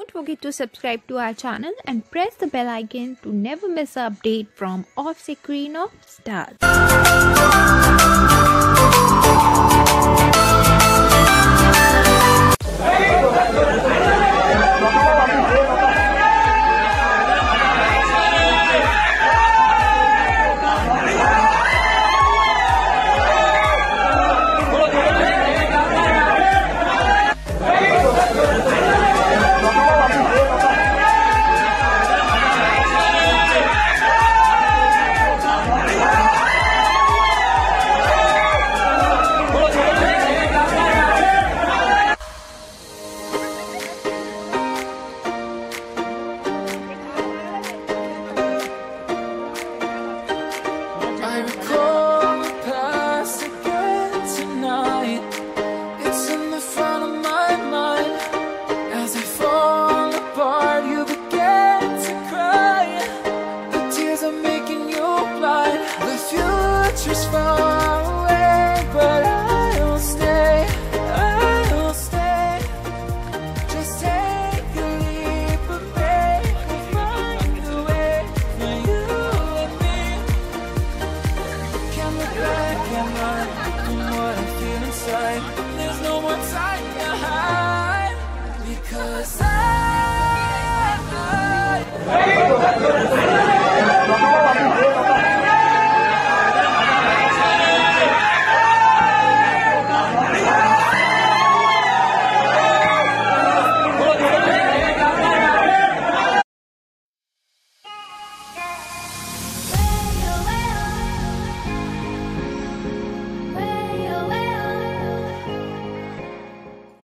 Don't forget to subscribe to our channel and press the bell icon to never miss an update from Off-Screen of Stars.